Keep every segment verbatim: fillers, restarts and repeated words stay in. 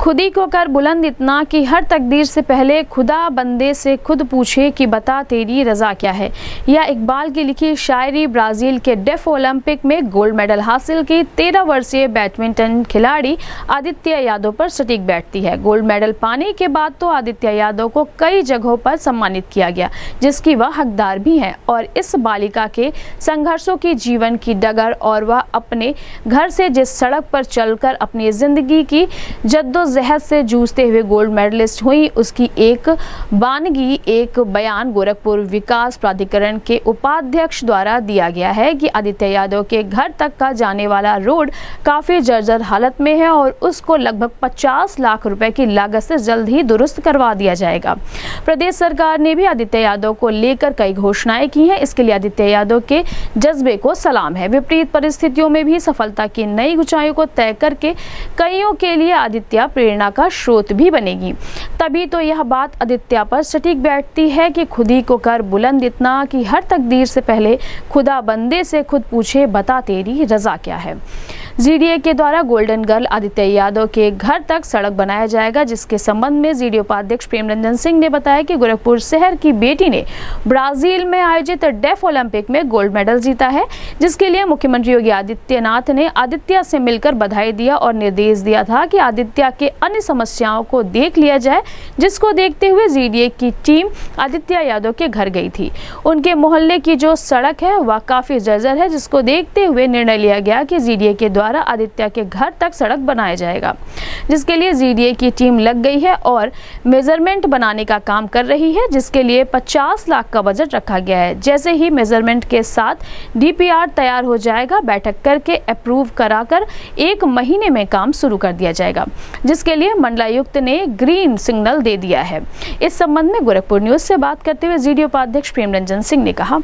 खुदी को कर बुलंद इतना कि हर तकदीर से पहले खुदा बंदे से खुद पूछे कि बता तेरी रज़ा क्या है। यह इकबाल की लिखी शायरी ब्राज़ील के डेफ ओलंपिक में गोल्ड मेडल हासिल की तेरह वर्षीय बैडमिंटन खिलाड़ी आदित्य यादव पर सटीक बैठती है। गोल्ड मेडल पाने के बाद तो आदित्य यादव को कई जगहों पर सम्मानित किया गया, जिसकी वह हकदार भी हैं, और इस बालिका के संघर्षों की जीवन की डगर और वह अपने घर से जिस सड़क पर चलकर अपनी जिंदगी की जद्दोजहद से जूझते हुए गोल्ड मेडलिस्ट हुई, उसकी एक वानगी एक बयान गोरखपुर विकास प्राधिकरण के उपाध्यक्ष द्वारा दिया गया है कि आदित्य यादव के घर तक का जाने वाला रोड काफी जर्जर हालत में है और उसको लगभग पचास लाख रुपए की लागत से जल्द ही दुरुस्त करवा दिया जाएगा। प्रदेश सरकार ने भी आदित्य यादव को लेकर कई घोषणाएं की हैं। इसके लिए आदित्य यादव के जज्बे को सलाम है। विपरीत परिस्थितियों में भी सफलता की नई ऊंचाइयों को तय करके कईयों के लिए आदित्य प्रेरणा का स्रोत भी बनेगी। तभी तो यह बात आदित्य पर सटीक बैठती है कि खुदी को कर बुलंद इतना कि हर तकदीर से पहले खुदा बंदे से खुद पूछे बता तेरी रजा क्या है। जीडीए के द्वारा गोल्डन गर्ल आदित्य यादव के घर तक सड़क बनाया जाएगा, जिसके संबंध में जीडीए उपाध्यक्ष प्रेम रंजन सिंह ने बताया कि गोरखपुर शहर की बेटी ने ब्राजील में आयोजित डेफ ओलंपिक में गोल्ड मेडल जीता है, जिसके लिए मुख्यमंत्री योगी आदित्यनाथ ने आदित्य से मिलकर बधाई दिया और निर्देश दिया था कि आदित्य के अन्य समस्याओं को देख लिया जाए, जिसको देखते हुए जीडीए की टीम आदित्य यादव के घर गई थी। उनके मोहल्ले की जो सड़क है वह काफी जर्जर है, जिसको देखते हुए निर्णय लिया गया कि जीडीए के द्वारा आदित्य के घर तक सड़क बनाया जाएगा, जिसके लिए जीडीए की टीम लग गई है और मेजरमेंट बनाने का काम कर रही है, जिसके लिए पचास लाख का बजट रखा गया है। जैसे ही मेजरमेंट के साथ डीपीआर तैयार हो जाएगा, बैठक करके अप्रूव कराकर एक महीने में काम शुरू कर दिया जाएगा, जिसके लिए मंडलायुक्त ने ग्रीन सिग्नल दे दिया है। इस संबंध में गोरखपुर न्यूज से बात करते हुए जीडीए उपाध्यक्ष प्रेम रंजन सिंह ने कहा,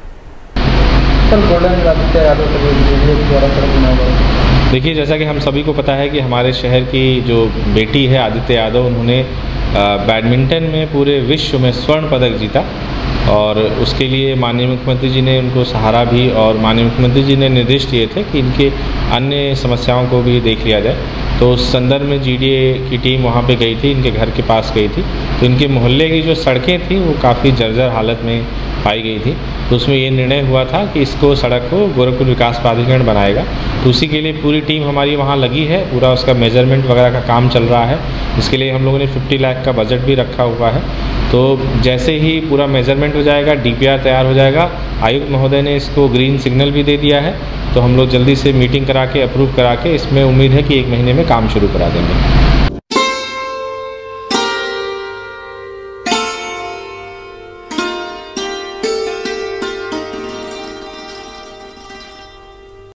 देखिए, जैसा कि हम सभी को पता है कि हमारे शहर की जो बेटी है आदित्य यादव, उन्होंने बैडमिंटन में पूरे विश्व में स्वर्ण पदक जीता और उसके लिए माननीय मुख्यमंत्री जी ने उनको सहारा भी और माननीय मुख्यमंत्री जी ने निर्देश दिए थे कि इनके अन्य समस्याओं को भी देख लिया जाए। तो उस संदर्भ में जीडीए की टीम वहाँ पे गई थी, इनके घर के पास गई थी। तो इनके मोहल्ले की जो सड़कें थी वो काफ़ी जर्जर हालत में पाई गई थी। तो उसमें ये निर्णय हुआ था कि इसको सड़क को गोरखपुर विकास प्राधिकरण बनाएगा। तो उसी के लिए पूरी टीम हमारी वहाँ लगी है, पूरा उसका मेजरमेंट वगैरह का काम चल रहा है। इसके लिए हम लोगों ने पचास लाख का बजट भी रखा हुआ है। तो जैसे ही पूरा मेजरमेंट हो जाएगा, डीपीआर तैयार हो जाएगा, आयुक्त महोदय ने इसको ग्रीन सिग्नल भी दे दिया है। तो हम लोग जल्दी से मीटिंग करा के अप्रूव करा के इसमें उम्मीद है कि एक महीने में काम शुरू करा देंगे।